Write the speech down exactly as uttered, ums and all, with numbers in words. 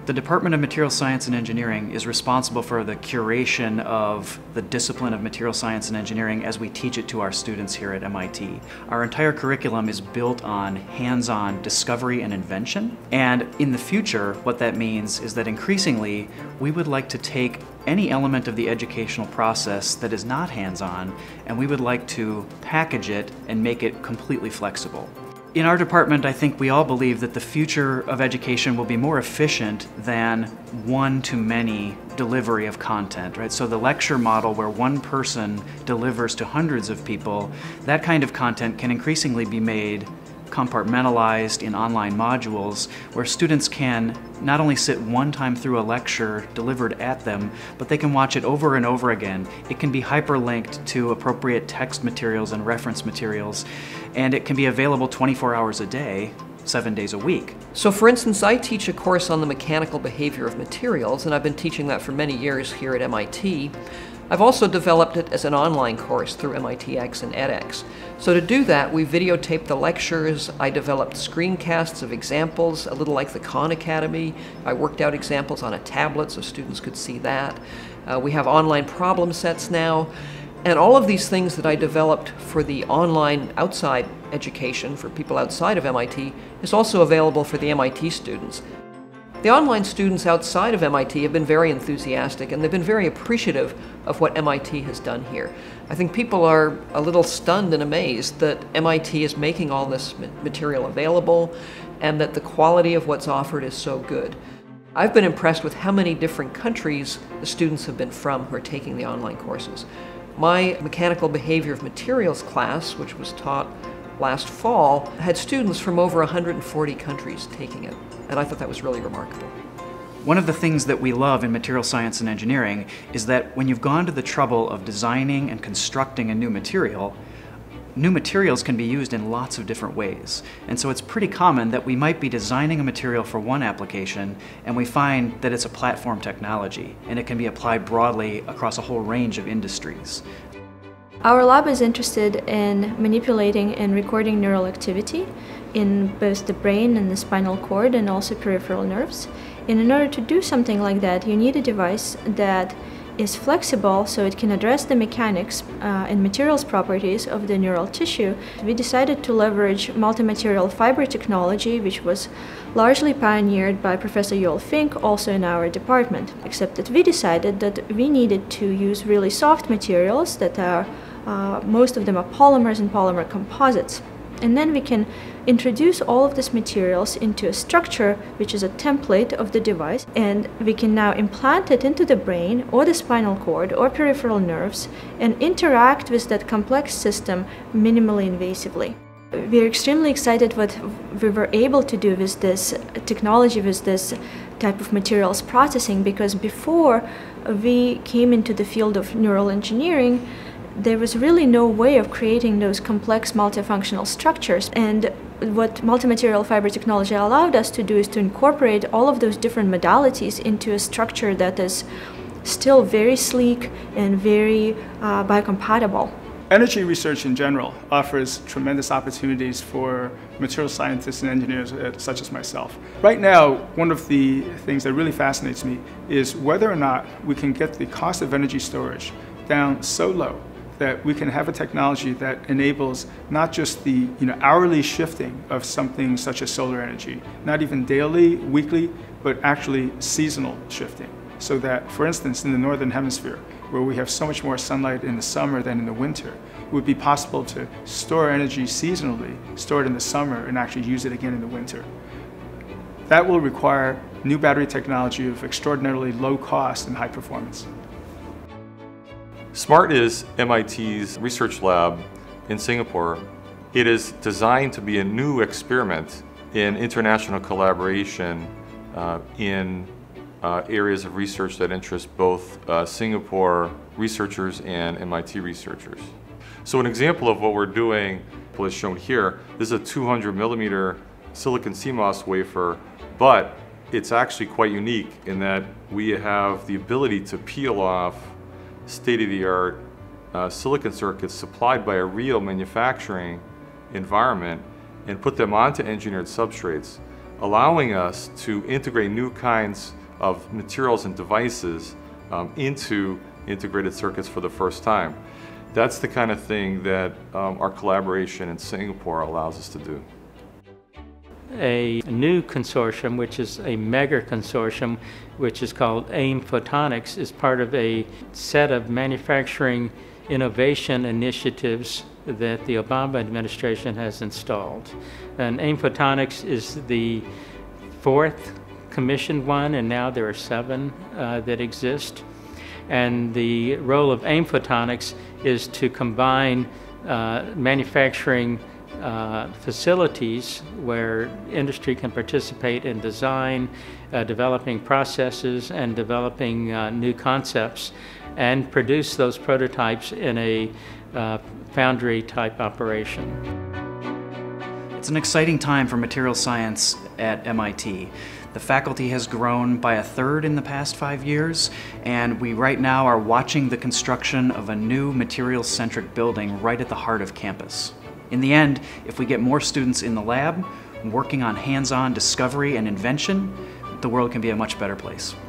The Department of Material Science and Engineering is responsible for the curation of the discipline of material science and engineering as we teach it to our students here at M I T. Our entire curriculum is built on hands-on discovery and invention, and in the future what that means is that increasingly we would like to take any element of the educational process that is not hands-on, and we would like to package it and make it completely flexible. In our department, I think we all believe that the future of education will be more efficient than one-to-many delivery of content, right? So the lecture model where one person delivers to hundreds of people, that kind of content can increasingly be made compartmentalized in online modules where students can not only sit one time through a lecture delivered at them, but they can watch it over and over again. It can be hyperlinked to appropriate text materials and reference materials, and it can be available twenty-four hours a day, seven days a week. So for instance, I teach a course on the mechanical behavior of materials, and I've been teaching that for many years here at M I T. I've also developed it as an online course through M I T X and edX. So to do that, we videotaped the lectures, I developed screencasts of examples, a little like the Khan Academy. I worked out examples on a tablet so students could see that. Uh, we have online problem sets now. And all of these things that I developed for the online outside education for people outside of M I T is also available for the M I T students. The online students outside of M I T have been very enthusiastic, and they've been very appreciative of what M I T has done here. I think people are a little stunned and amazed that M I T is making all this material available and that the quality of what's offered is so good. I've been impressed with how many different countries the students have been from who are taking the online courses. My mechanical behavior of materials class, which was taught last fall, had students from over one hundred forty countries taking it, and I thought that was really remarkable. One of the things that we love in material science and engineering is that when you've gone to the trouble of designing and constructing a new material, new materials can be used in lots of different ways. And so it's pretty common that we might be designing a material for one application and we find that it's a platform technology and it can be applied broadly across a whole range of industries. Our lab is interested in manipulating and recording neural activity in both the brain and the spinal cord and also peripheral nerves. And in order to do something like that, you need a device that is flexible so it can address the mechanics uh, and materials properties of the neural tissue. We decided to leverage multi-material fiber technology, which was largely pioneered by Professor Joel Fink, also in our department, except that we decided that we needed to use really soft materials that are, uh, most of them are polymers and polymer composites. And then we can introduce all of these materials into a structure which is a template of the device, and we can now implant it into the brain or the spinal cord or peripheral nerves and interact with that complex system minimally invasively. We are extremely excited what we were able to do with this technology, with this type of materials processing, because before we came into the field of neural engineering, there was really no way of creating those complex multifunctional structures. And what multi-material fiber technology allowed us to do is to incorporate all of those different modalities into a structure that is still very sleek and very uh, biocompatible. Energy research in general offers tremendous opportunities for material scientists and engineers such as myself. Right now, one of the things that really fascinates me is whether or not we can get the cost of energy storage down so low that we can have a technology that enables not just the you know, hourly shifting of something such as solar energy, not even daily, weekly, but actually seasonal shifting. So that, for instance, in the Northern Hemisphere, where we have so much more sunlight in the summer than in the winter, it would be possible to store energy seasonally, store it in the summer, and actually use it again in the winter. That will require new battery technology of extraordinarily low cost and high performance. SMART is M I T's research lab in Singapore. It is designed to be a new experiment in international collaboration uh, in uh, areas of research that interest both uh, Singapore researchers and M I T researchers. So an example of what we're doing is shown here. This is a two hundred millimeter silicon C MOS wafer, but it's actually quite unique in that we have the ability to peel off state-of-the-art uh, silicon circuits supplied by a real manufacturing environment and put them onto engineered substrates, allowing us to integrate new kinds of materials and devices um, into integrated circuits for the first time. That's the kind of thing that um, our collaboration in Singapore allows us to do. A new consortium, which is a mega consortium, which is called AIM Photonics, is part of a set of manufacturing innovation initiatives that the Obama administration has installed. And AIM Photonics is the fourth commissioned one, and now there are seven uh, that exist. And the role of AIM Photonics is to combine uh, manufacturing uh, facilities where industry can participate in design, uh, developing processes, and developing uh, new concepts, and produce those prototypes in a uh, foundry-type operation. It's an exciting time for materials science at M I T. The faculty has grown by a third in the past five years, and we right now are watching the construction of a new materials-centric building right at the heart of campus. In the end, if we get more students in the lab, working on hands-on discovery and invention, the world can be a much better place.